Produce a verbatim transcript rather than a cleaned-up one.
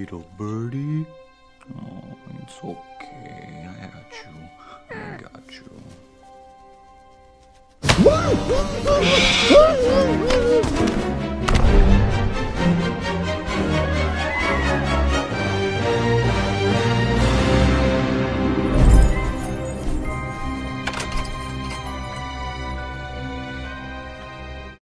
little birdie. Oh, it's okay. I got you. I got you.